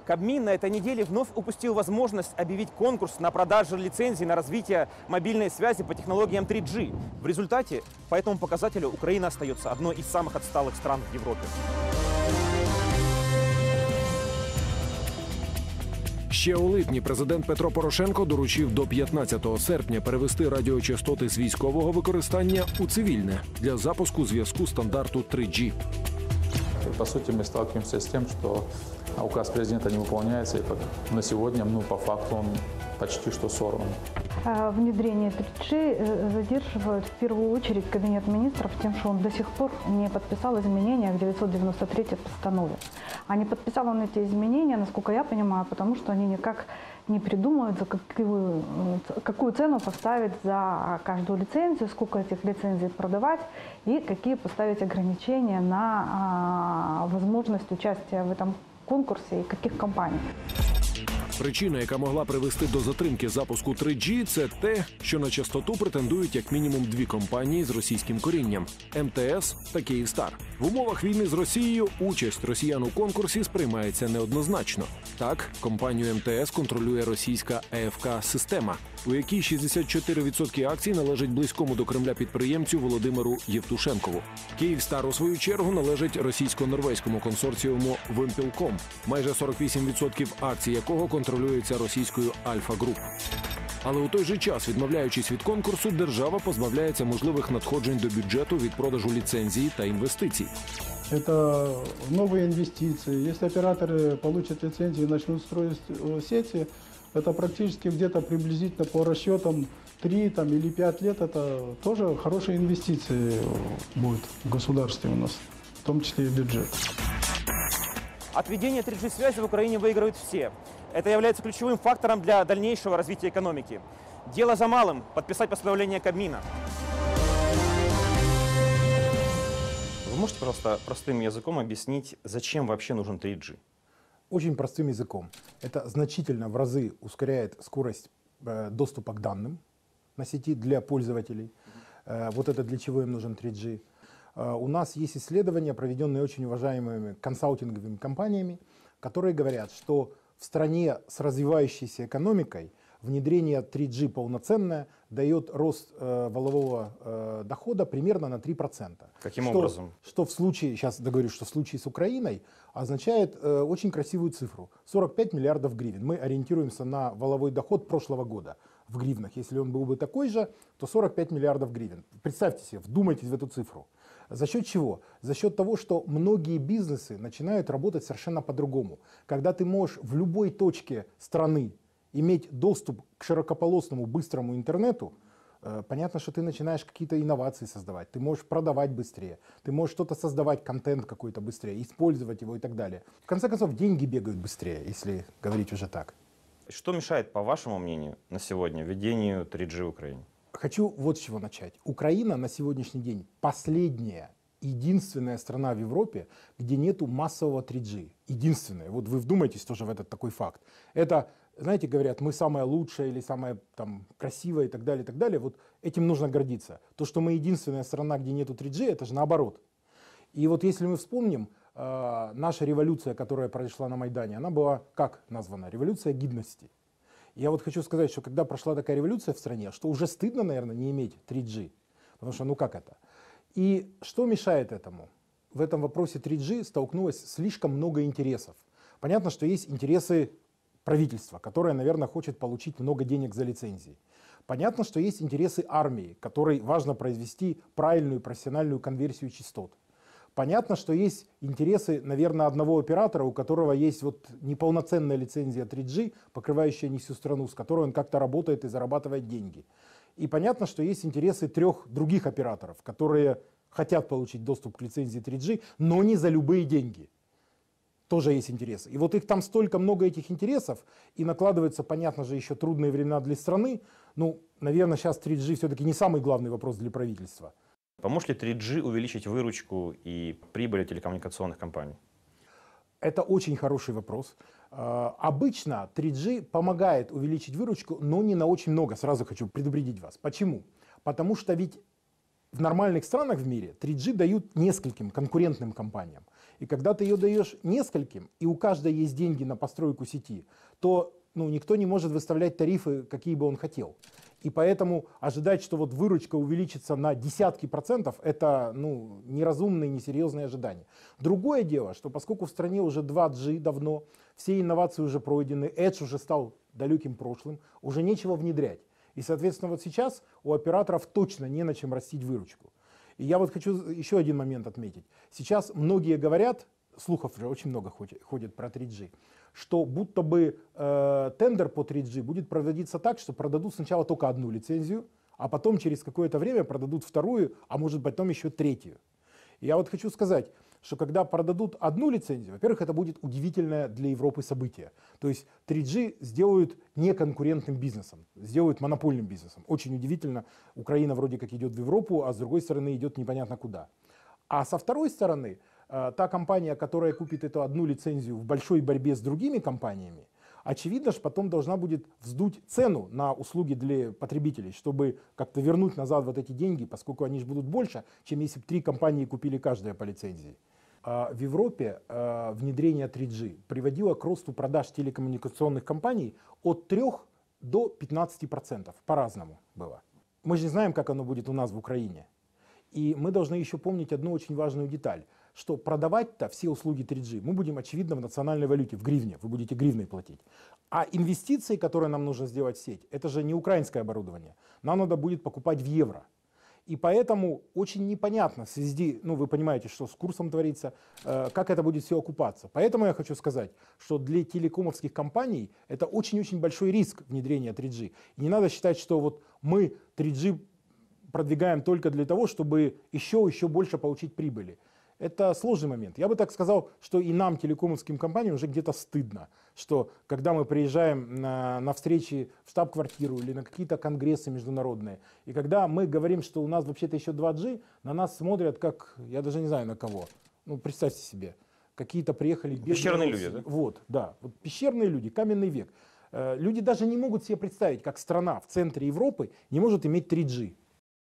Кабмин на этой неделе вновь упустил возможность объявить конкурс на продажу лицензий на развитие мобильной связи по технологиям 3G. В результате по этому показателю Украина остается одной из самых отсталых стран в Европе. Ще у липні президент Петро Порошенко доручив до 15 серпня перевести радіочастоти з військового використання у цивільне для запуску зв'язку стандарту 3G. По сути, мы сталкиваемся с тем, что указ президента не выполняется, и на сегодня, по факту, он почти что сорван. Внедрение 3G задерживает в первую очередь Кабинет министров тем, что он до сих пор не подписал изменения к 993 постанове. А не подписал он эти изменения, насколько я понимаю, потому что они никак не придумают, за какую цену поставить за каждую лицензию, сколько этих лицензий продавать и какие поставить ограничения на возможность участия в этом конкурсе и каких компаний. Причина, яка могла привести до затримки запуску 3G, це те, що на частоту претендують як мінімум дві компанії з російським корінням – МТС та Київстар. В умовах війни з Росією участь росіян у конкурсі сприймається неоднозначно. Так, компанію МТС контролює російська АФК-система, у якій 64% акцій належить близькому до Кремля підприємцю Володимиру Євтушенкову. Київстар, у свою чергу, належить російсько-норвезькому консорціуму Вимпілком, майже 48% акцій якого контролюється російською Альфа-Груп. Але у той же час, відмовляючись від конкурсу, держава позбавляється можливих надходжень до бюджету від продажу ліцензій та інвестицій. Это новые инвестиции. Если операторы получат лицензии и начнут строить сети, это практически где-то приблизительно по расчетам 3 или 5 лет, это тоже хорошие инвестиции будут в государстве у нас, в том числе и бюджет. От введения 3G-связи в Украине выигрывают все. Это является ключевым фактором для дальнейшего развития экономики. Дело за малым – подписать постановление Кабмина. Вы можете, пожалуйста, простым языком объяснить, зачем вообще нужен 3G? Очень простым языком. Это значительно в разы ускоряет скорость доступа к данным на сети для пользователей. Вот это для чего им нужен 3G. У нас есть исследования, проведенные очень уважаемыми консалтинговыми компаниями, которые говорят, что в стране с развивающейся экономикой внедрение 3G полноценное дает рост валового дохода примерно на 3%. Каким образом? Что в случае, сейчас договорюсь, что в случае с Украиной означает очень красивую цифру. 45 миллиардов гривен. Мы ориентируемся на валовой доход прошлого года в гривнах. Если он был бы такой же, то 45 миллиардов гривен. Представьте себе, вдумайтесь в эту цифру. За счет чего? За счет того, что многие бизнесы начинают работать совершенно по-другому. Когда ты можешь в любой точке страны иметь доступ к широкополосному быстрому интернету, понятно, что ты начинаешь какие-то инновации создавать, ты можешь продавать быстрее, ты можешь что-то создавать, контент какой-то быстрее, использовать его и так далее. В конце концов, деньги бегают быстрее, если говорить уже так. Что мешает, по вашему мнению, на сегодня введению 3G в Украине? Хочу вот с чего начать. Украина на сегодняшний день последняя, единственная страна в Европе, где нету массового 3G. Единственная. Вот вы вдумайтесь тоже в этот такой факт. Это, знаете, говорят, мы самая лучшая или самая красивая и так далее, и так далее. Вот этим нужно гордиться. То, что мы единственная страна, где нету 3G, это же наоборот. И вот если мы вспомним, наша революция, которая произошла на Майдане, она была как названа? Революция гидности. Я вот хочу сказать, что когда прошла такая революция в стране, что уже стыдно, наверное, не иметь 3G. Потому что, как это? И что мешает этому? В этом вопросе 3G столкнулось слишком много интересов. Понятно, что есть интересы правительства, которое, наверное, хочет получить много денег за лицензии. Понятно, что есть интересы армии, которой важно произвести правильную профессиональную конверсию частот. Понятно, что есть интересы, наверное, одного оператора, у которого есть неполноценная лицензия 3G, покрывающая не всю страну, с которой он как-то работает и зарабатывает деньги. И понятно, что есть интересы 3 других операторов, которые хотят получить доступ к лицензии 3G, но не за любые деньги. Тоже есть интересы. И вот их там столько много этих интересов, и накладываются, понятно же, еще трудные времена для страны. Наверное, сейчас 3G все-таки не самый главный вопрос для правительства. Поможет ли 3G увеличить выручку и прибыль телекоммуникационных компаний? Это очень хороший вопрос. Обычно 3G помогает увеличить выручку, но не на очень много. Сразу хочу предупредить вас. Почему? Потому что ведь в нормальных странах в мире 3G дают нескольким конкурентным компаниям. И когда ты ее даешь нескольким, и у каждой есть деньги на постройку сети, то никто не может выставлять тарифы, какие бы он хотел. И поэтому ожидать, что вот выручка увеличится на десятки процентов, это неразумное, несерьезное ожидание. Другое дело, что поскольку в стране уже 2G давно, все инновации уже пройдены, Edge уже стал далеким прошлым, уже нечего внедрять. И, соответственно, вот сейчас у операторов точно не на чем растить выручку. И я вот хочу еще один момент отметить. Сейчас многие говорят, слухов уже очень много ходит про 3G, что будто бы тендер по 3G будет проводиться так, что продадут сначала только одну лицензию, а потом через какое-то время продадут вторую, а может потом еще третью. И я вот хочу сказать, что когда продадут одну лицензию, во-первых, это будет удивительное для Европы событие. То есть 3G сделают неконкурентным бизнесом, сделают монопольным бизнесом. Очень удивительно, Украина вроде как идет в Европу, а с другой стороны идет непонятно куда. А со второй стороны, та компания, которая купит эту одну лицензию в большой борьбе с другими компаниями, очевидно, что потом должна будет вздуть цену на услуги для потребителей, чтобы как-то вернуть назад вот эти деньги, поскольку они же будут больше, чем если бы 3 компании купили каждая по лицензии. В Европе внедрение 3G приводило к росту продаж телекоммуникационных компаний от 3 до 15%. По-разному было. Мы же не знаем, как оно будет у нас в Украине. И мы должны еще помнить одну очень важную деталь, что продавать-то все услуги 3G мы будем, очевидно, в национальной валюте, в гривне, вы будете гривной платить. А инвестиции, которые нам нужно сделать в сеть, это же не украинское оборудование, нам надо будет покупать в евро. И поэтому очень непонятно в связи, вы понимаете, что с курсом творится, как это будет все окупаться. Поэтому я хочу сказать, что для телекомовских компаний это очень-очень большой риск внедрения 3G. И не надо считать, что вот мы 3G продвигаем только для того, чтобы еще больше получить прибыли. Это сложный момент. Я бы так сказал, что и нам, телекомовским компаниям, уже где-то стыдно, что когда мы приезжаем на встречи в штаб-квартиру или на какие-то конгрессы международные, и когда мы говорим, что у нас вообще-то еще 2G, на нас смотрят как, я даже не знаю на кого. Представьте себе, какие-то приехали... Пещерные люди, да? Вот пещерные люди, каменный век. Люди даже не могут себе представить, как страна в центре Европы не может иметь 3G.